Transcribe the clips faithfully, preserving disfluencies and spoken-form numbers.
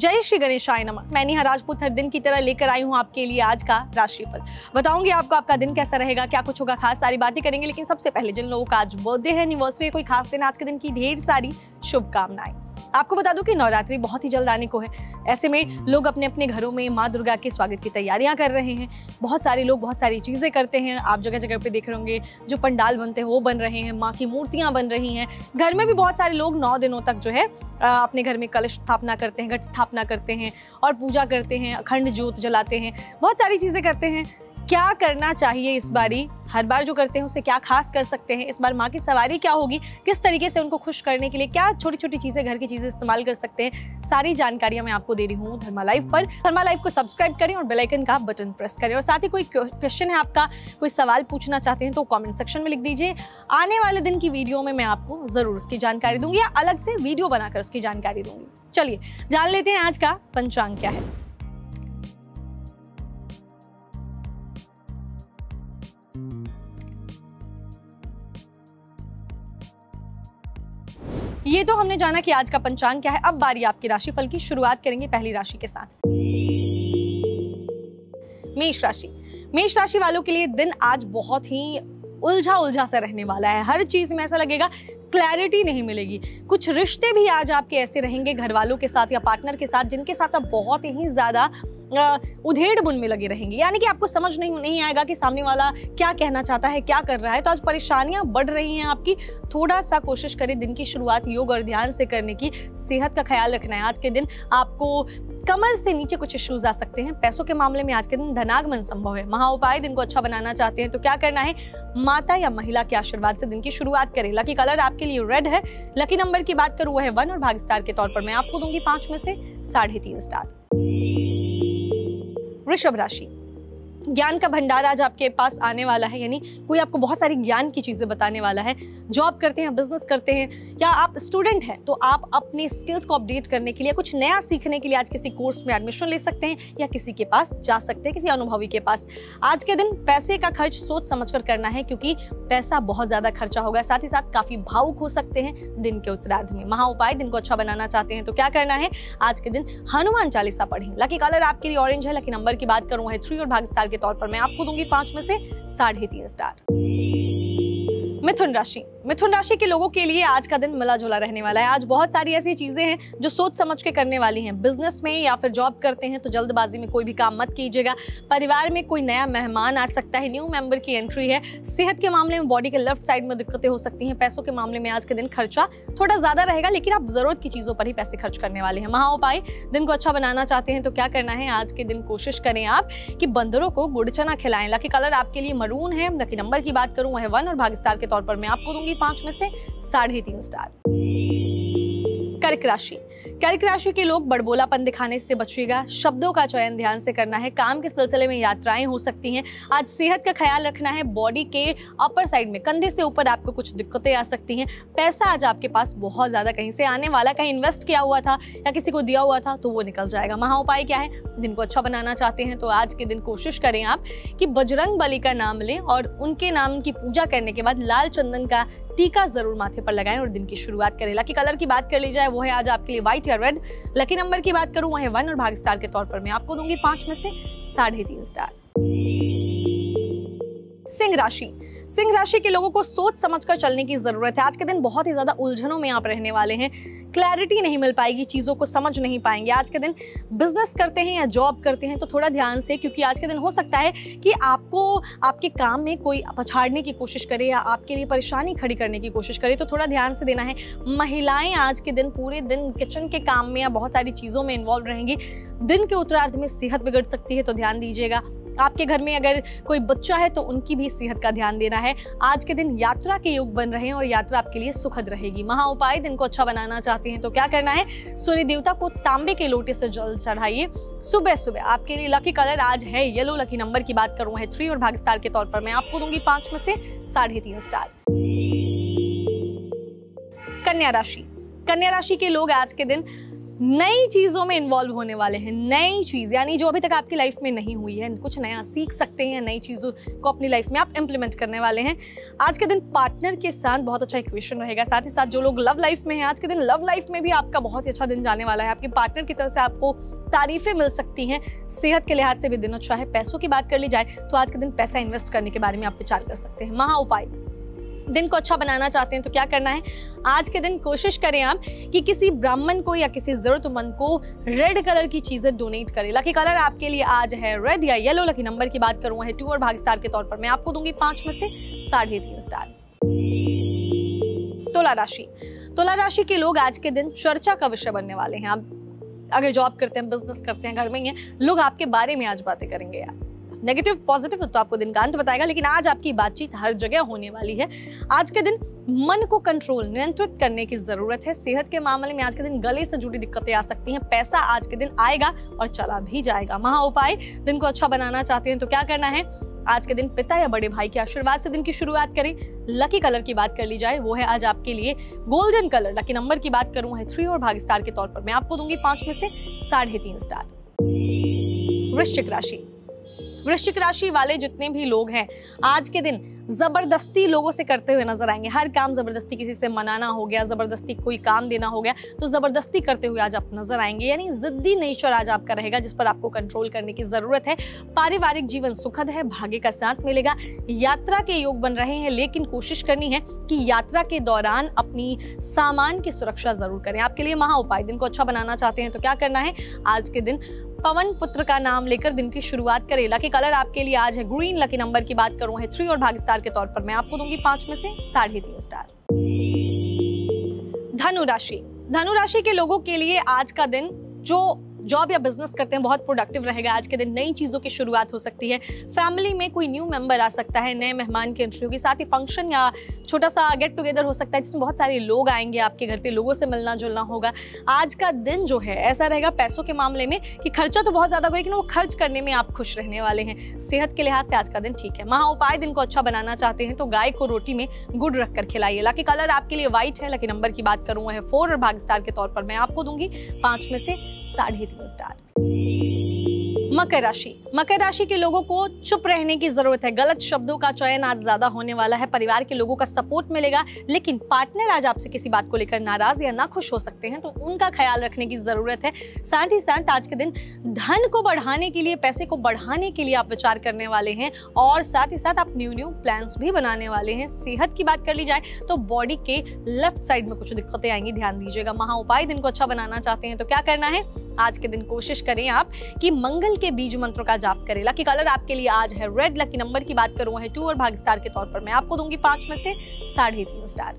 जय श्री गणेशाय नमः। मैं नेहा राजपूत हर दिन की तरह लेकर आई हूँ आपके लिए आज का राशिफल। बताऊंगी आपको आपका दिन कैसा रहेगा, क्या कुछ होगा खास, सारी बातें करेंगे। लेकिन सबसे पहले जिन लोगों का आज बर्थडे है, एनिवर्सरी है, कोई खास दिन, आज के दिन की ढेर सारी शुभकामनाएं। आपको बता दूं कि नवरात्रि बहुत ही जल्द आने को है। ऐसे में लोग अपने अपने घरों में माँ दुर्गा के स्वागत की तैयारियां कर रहे हैं। बहुत सारे लोग बहुत सारी चीजें करते हैं। आप जगह जगह पे देख रहे होंगे जो पंडाल बनते हैं वो बन रहे हैं, माँ की मूर्तियां बन रही हैं। घर में भी बहुत सारे लोग नौ दिनों तक जो है अपने घर में कलश स्थापना करते हैं, घट स्थापना करते हैं और पूजा करते हैं, अखंड ज्योत जलाते हैं, बहुत सारी चीजें करते हैं। क्या करना चाहिए इस बारी, हर बार जो करते हैं उससे क्या खास कर सकते हैं, इस बार माँ की सवारी क्या होगी, किस तरीके से उनको खुश करने के लिए क्या छोटी छोटी चीजें, घर की चीजें इस्तेमाल कर सकते हैं, सारी जानकारियां मैं आपको दे रही हूँ धर्मा लाइव पर। धर्मा लाइव को सब्सक्राइब करें और बेल आइकन का बटन प्रेस करें। और साथ ही कोई क्वेश्चन है आपका, कोई सवाल पूछना चाहते हैं तो कॉमेंट सेक्शन में लिख दीजिए। आने वाले दिन की वीडियो में मैं आपको जरूर उसकी जानकारी दूंगी या अलग से वीडियो बनाकर उसकी जानकारी दूंगी। चलिए जान लेते हैं आज का पंचांग क्या है। ये तो हमने जाना कि आज का पंचांग क्या है। अब बारी आपकी राशिफल की। शुरुआत करेंगे पहली राशि के साथ, मेष राशि। मेष राशि वालों के लिए दिन आज बहुत ही उलझा उलझा सा रहने वाला है। हर चीज में ऐसा लगेगा क्लैरिटी नहीं मिलेगी। कुछ रिश्ते भी आज आपके ऐसे रहेंगे घर वालों के साथ या पार्टनर के साथ जिनके साथ आप बहुत ही ज्यादा उधेड़ बुन में लगे रहेंगे। यानी कि आपको समझ नहीं नहीं आएगा कि सामने वाला क्या कहना चाहता है, क्या कर रहा है। तो आज परेशानियां बढ़ रही हैं आपकी। थोड़ा सा कोशिश करें दिन की शुरुआत योग और ध्यान से करने की। सेहत का ख्याल रखना है। आज के दिन आपको कमर से नीचे कुछ इश्यूज आ सकते हैं। पैसों के मामले में आज के दिन धनागमन संभव है। महा उपाय, दिन को अच्छा बनाना चाहते हैं तो क्या करना है, माता या महिला के आशीर्वाद से दिन की शुरुआत करें। लकी कलर आपके लिए रेड है। लकी नंबर की बात करूं वो है वन और भाग्य स्टार के तौर पर मैं आपको दूंगी पांच में से साढ़े तीन स्टार। वृषभ राशि। ज्ञान का भंडार आज आपके पास आने वाला है। यानी कोई आपको बहुत सारी ज्ञान की चीजें बताने वाला है। जॉब करते हैं, बिजनेस करते हैं या आप स्टूडेंट हैं तो आप अपने स्किल्स को अपडेट करने के लिए, कुछ नया सीखने के लिए आज किसी कोर्स में एडमिशन ले सकते हैं या किसी के पास जा सकते हैं, किसी अनुभवी के पास। आज के दिन पैसे का खर्च सोच समझकर करना है क्योंकि पैसा बहुत ज्यादा खर्चा होगा। साथ ही साथ काफी भावुक हो सकते हैं दिन के उत्तरार्ध में। महा उपाय, दिन को अच्छा बनाना चाहते हैं तो क्या करना है, आज के दिन हनुमान चालीसा पढ़ें। लकी कलर आपके लिए ऑरेंज है। लकी नंबर की बात करूं है थ्री और भाग्य स्टार के तौर पर मैं आपको दूंगी पांच में से साढ़े तीन स्टार। मिथुन राशि। मिथुन राशि के लोगों के लिए आज का दिन मिला जुला रहने वाला है। आज बहुत सारी ऐसी चीजें हैं जो सोच समझ के करने वाली हैं। बिजनेस में या फिर जॉब करते हैं तो जल्दबाजी में कोई भी काम मत कीजिएगा। परिवार में कोई नया मेहमान आ सकता है, न्यू मेंबर की एंट्री है। सेहत के मामले में बॉडी के लेफ्ट साइड में दिक्कतें हो सकती हैं। पैसों के मामले में आज के दिन खर्चा थोड़ा ज्यादा रहेगा लेकिन आप जरूरत की चीजों पर ही पैसे खर्च करने वाले हैं। महा उपाय, दिन को अच्छा बनाना चाहते हैं तो क्या करना है, आज के दिन कोशिश करें आप कि बंदरों को गुड़ चना खिलाएं। लकी कलर आपके लिए मरून है। लकी नंबर की बात करूं वह है वन और भाग्य स्टार के तौर पर मैं आपको दूंगी पांच में से साढ़े तीन स्टार। कर्क राशि। कर्क राशि के लोग बड़बोलापन दिखाने से बचिएगा। शब्दों का चयन ध्यान से करना है। काम के सिलसिले में यात्राएं हो सकती हैं। आज सेहत का ख्याल रखना है। बॉडी के अपर साइड में कंधे से ऊपर आपको कुछ दिक्कतें आ सकती हैं। पैसा आज आपके पास बहुत ज्यादा कहीं से आने वाला, कहीं इन्वेस्ट किया हुआ था या किसी को दिया हुआ था तो वो निकल जाएगा। महा उपाय क्या है, दिन को अच्छा बनाना चाहते हैं तो आज के दिन कोशिश करें आप कि बजरंग बली का नाम लें और उनके नाम की पूजा करने के बाद लाल चंदन का टीका जरूर माथे पर लगाएं और दिन की शुरुआत करें। लकी कलर की बात कर ली जाए वो है आज आपके लिए व्हाइट या रेड। लकी नंबर की बात करूं वह है वन और भाग्य स्टार के तौर पर मैं आपको दूंगी पांच में से साढ़े तीन स्टार। सिंह राशि। सिंह राशि के लोगों को सोच समझकर चलने की जरूरत है। आज के दिन बहुत ही ज्यादा उलझनों में आप रहने वाले हैं। क्लैरिटी नहीं मिल पाएगी, चीजों को समझ नहीं पाएंगे। आज के दिन बिजनेस करते हैं या जॉब करते हैं तो थोड़ा ध्यान से, क्योंकि आज के दिन हो सकता है कि आपको आपके काम में कोई पछाड़ने की कोशिश करे या आपके लिए परेशानी खड़ी करने की कोशिश करे तो थोड़ा ध्यान से देना है। महिलाएं आज के दिन पूरे दिन किचन के काम में या बहुत सारी चीजों में इन्वॉल्व रहेंगी। दिन के उत्तरार्ध में सेहत बिगड़ सकती है तो ध्यान दीजिएगा। आपके घर में अगर कोई बच्चा है तो उनकी भी सेहत का ध्यान देना है। आज के दिन यात्रा के योग बन रहे हैं और यात्रा आपके लिए सुखद रहेगी। महा उपाय, दिन को अच्छा बनाना चाहते हैं तो क्या करना है, सूर्य देवता को तांबे के लोटे से जल चढ़ाइए सुबह सुबह। आपके लिए लकी कलर आज है येलो। लकी नंबर की बात करूं है थ्री और भाग्य स्टार के तौर पर मैं आपको दूंगी पांच में से साढ़े तीन स्टार। कन्या राशि। कन्या राशि के लोग आज के दिन नई चीजों में इन्वॉल्व होने वाले हैं। नई चीज यानी जो अभी तक आपकी लाइफ में नहीं हुई है, कुछ नया सीख सकते हैं, नई चीजों को अपनी लाइफ में आप इंप्लीमेंट करने वाले हैं। आज के दिन पार्टनर के साथ बहुत अच्छा इक्वेशन रहेगा। साथ ही साथ जो लोग लव लाइफ में हैं, आज के दिन लव लाइफ में भी आपका बहुत ही अच्छा दिन जाने वाला है। आपके पार्टनर की तरफ से आपको तारीफें मिल सकती हैं। सेहत के लिहाज से भी दिन अच्छा है। पैसों की बात कर ली जाए तो आज के दिन पैसा इन्वेस्ट करने के बारे में आप विचार कर सकते हैं। महा उपाय, दिन को अच्छा बनाना चाहते हैं तो क्या करना है, आज के दिन कोशिश करें आप कि किसी ब्राह्मण को या किसी जरूरतमंद को रेड कलर की चीजें डोनेट करें। लकी कलर आपके लिए आज है रेड या येलो। लकी नंबर की बात करूं है टू और भाग्य स्टार के तौर पर मैं आपको दूंगी पांच में से साढ़े तीन स्टार। तुला राशि, तुला राशि के लोग आज के दिन चर्चा का विषय बनने वाले हैं। आप अगर जॉब करते हैं, बिजनेस करते हैं, घर में ही हैं, लोग आपके बारे में आज बातें करेंगे यार। नेगेटिव पॉजिटिव तो आपको दिन का अंत बताएगा, लेकिन आज आपकी बातचीत हर जगह होने वाली है। आज के दिन मन को कंट्रोल, नियंत्रित करने की जरूरत है। सेहत के मामले में आज के दिन गले से जुड़ी दिक्कतें आ सकती हैं। पैसा आज के दिन आएगा और चला भी जाएगा। महा उपाय, दिन को अच्छा बनाना चाहते हैं तो क्या करना है, आज के दिन पिता या बड़े भाई के आशीर्वाद से दिन की शुरुआत करें। लकी कलर की बात कर ली जाए वो है आज आपके लिए गोल्डन कलर। लकी नंबर की बात करूं है थ्री और भाग्य स्टार के तौर पर मैं आपको दूंगी पांच में से साढ़े तीन स्टार। वृश्चिक राशि, वृश्चिक राशि वाले जितने भी लोग हैं आज के दिन जबरदस्ती लोगों से करते हुए नजर आएंगे। हर काम जबरदस्ती, किसी से मनाना हो गया, जबरदस्ती कोई काम देना हो गया, तो जबरदस्ती करते हुए आज आप नजर आएंगे। यानी जिद्दी नेचर आज आपका रहेगा जिस पर आपको कंट्रोल करने की जरूरत है। पारिवारिक जीवन सुखद है, भाग्य का साथ मिलेगा। यात्रा के योग बन रहे हैं, लेकिन कोशिश करनी है कि यात्रा के दौरान अपनी सामान की सुरक्षा जरूर करें। आपके लिए महा उपाय, दिन को अच्छा बनाना चाहते हैं तो क्या करना है, आज के दिन पवन पुत्र का नाम लेकर दिन की शुरुआत करें। लकी कलर आपके लिए आज है ग्रीन। लकी नंबर की बात करूं है थ्री और भाग्य स्टार के तौर पर मैं आपको दूंगी पांच में से साढ़े तीन स्टार। धनु राशि, धनु राशि के लोगों के लिए आज का दिन जो जॉब या बिजनेस करते हैं बहुत प्रोडक्टिव रहेगा। आज के दिन नई चीजों की शुरुआत हो सकती है। फैमिली में कोई न्यू मेंबर आ सकता है, नए मेहमान की एंट्री होगी। साथ ही फंक्शन या छोटा सा गेट टुगेदर हो सकता है जिसमें बहुत सारे लोग आएंगे आपके घर पे, लोगों से मिलना जुलना होगा। आज का दिन जो है ऐसा रहेगा पैसों के मामले में कि खर्चा तो बहुत ज्यादा होगा, लेकिन वो खर्च करने में आप खुश रहने वाले हैं। सेहत के लिहाज से आज का दिन ठीक है। महा उपाय, दिन को अच्छा बनाना चाहते हैं तो गाय को रोटी में गुड़ रखकर खिलाइए। लकी कलर आपके लिए व्हाइट है। लकी नंबर की बात करूं है फोर और भाग्य स्टार के तौर पर मैं आपको दूंगी पांच में से साढ़े तीन स्टार। मकर राशि, मकर राशि के लोगों को चुप रहने की जरूरत है। गलत शब्दों का चयन आज ज्यादा होने वाला है। परिवार के लोगों का सपोर्ट मिलेगा, लेकिन पार्टनर आज आपसे किसी बात को लेकर नाराज या ना खुश हो सकते हैं, तो उनका ख्याल रखने की जरूरत है। साथ ही साथ आज के दिन धन को बढ़ाने के लिए, पैसे को बढ़ाने के लिए आप विचार करने वाले हैं और साथ ही साथ आप न्यू न्यू प्लान्स भी बनाने वाले हैं। सेहत की बात कर ली जाए तो बॉडी के लेफ्ट साइड में कुछ दिक्कतें आएंगी, ध्यान दीजिएगा। महा उपाय, दिन को अच्छा बनाना चाहते हैं तो क्या करना है, आज के दिन कोशिश करें आप कि मंगल के बीज मंत्रों का जाप करें। लकी कलर आपके लिए आज है रेड। लकी नंबर की बात करूं है टू और भाग्य स्टार के तौर पर मैं आपको दूंगी पांच में से साढ़े तीन स्टार।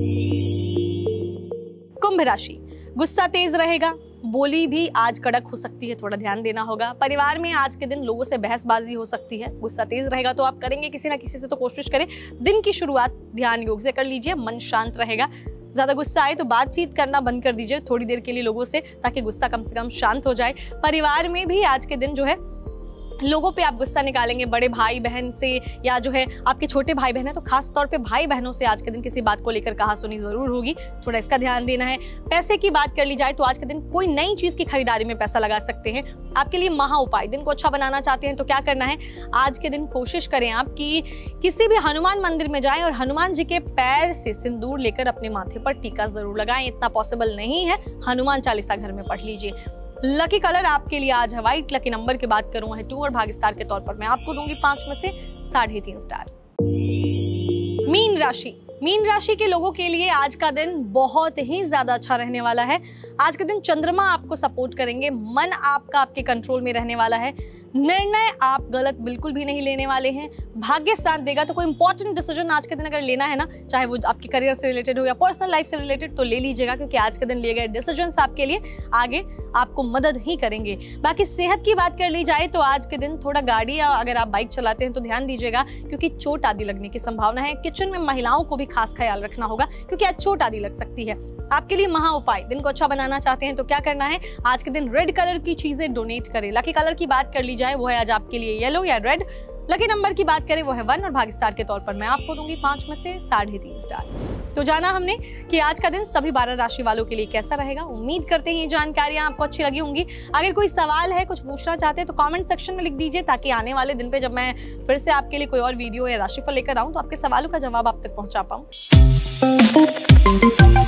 कुंभ राशि, गुस्सा तेज रहेगा, बोली भी आज कड़क हो सकती है, थोड़ा ध्यान देना होगा। परिवार में आज के दिन लोगों से बहसबाजी हो सकती है। गुस्सा तेज रहेगा तो आप करेंगे किसी ना किसी से, तो कोशिश करें दिन की शुरुआत ध्यान योग से कर लीजिए। मन शांत रहेगा। ज्यादा गुस्सा आए तो बातचीत करना बंद कर दीजिए थोड़ी देर के लिए लोगों से, ताकि गुस्सा कम से कम शांत हो जाए। परिवार में भी आज के दिन जो है लोगों पे आप गुस्सा निकालेंगे, बड़े भाई बहन से या जो है आपके छोटे भाई बहन है तो खास तौर पे भाई बहनों से आज के दिन किसी बात को लेकर कहा सुनी जरूर होगी, थोड़ा इसका ध्यान देना है। पैसे की बात कर ली जाए तो आज के दिन कोई नई चीज की खरीदारी में पैसा लगा सकते हैं। आपके लिए महा उपाय, दिन को अच्छा बनाना चाहते हैं तो क्या करना है, आज के दिन कोशिश करें आप कि किसी भी हनुमान मंदिर में जाएं और हनुमान जी के पैर से सिंदूर लेकर अपने माथे पर टीका जरूर लगाएं। इतना पॉसिबल नहीं है, हनुमान चालीसा घर में पढ़ लीजिए। लकी कलर आपके लिए आज है व्हाइट। लकी नंबर की बात करूं है टू और भाग्य स्टार के तौर पर मैं आपको दूंगी पांच में से साढ़े तीन स्टार। मीन राशि, मीन राशि के लोगों के लिए आज का दिन बहुत ही ज्यादा अच्छा रहने वाला है। आज के दिन चंद्रमा आपको सपोर्ट करेंगे, मन आपका आपके कंट्रोल में रहने वाला है। निर्णय आप गलत बिल्कुल भी नहीं लेने वाले हैं। भाग्य साथ देगा, तो कोई इंपॉर्टेंट डिसीजन आज के दिन अगर लेना है ना, चाहे वो आपके करियर से रिलेटेड हो या पर्सनल लाइफ से रिलेटेड, तो ले लीजिएगा, क्योंकि आज के दिन लिए गए डिसीजंस आपके लिए आगे आपको मदद ही करेंगे। बाकी सेहत की बात कर ली जाए तो आज के दिन थोड़ा गाड़ी या अगर आप बाइक चलाते हैं तो ध्यान दीजिएगा, क्योंकि चोट आदि लगने की संभावना है। किचन में महिलाओं को भी खास ख्याल रखना होगा, क्योंकि आज चोट आदि लग सकती है। आपके लिए महा उपाय, दिन को अच्छा बनाना चाहते हैं तो क्या करना है, आज के दिन रेड कलर की चीजें डोनेट करें। लकी कलर की बात कर ली जाए वो है आज आपके लिए येलो या रेड। लकी नंबर की बात करें वो है वन और भाग्य स्टार के तौर पर मैं आपको दूंगी पांच में से साढ़े तीन स्टार। तो जाना हमने कि आज का दिन सभी बारह राशि वालों के लिए कैसा रहेगा। उम्मीद करते हैं ये जानकारियां आपको अच्छी लगी होंगी। अगर कोई सवाल है, कुछ पूछना चाहते हैं तो कमेंट सेक्शन में लिख दीजिए, ताकि आने वाले दिन पे जब मैं फिर से आपके लिए कोई और वीडियो या राशिफल लेकर आऊं तो आपके सवालों का जवाब आप तक पहुंचा पाऊं।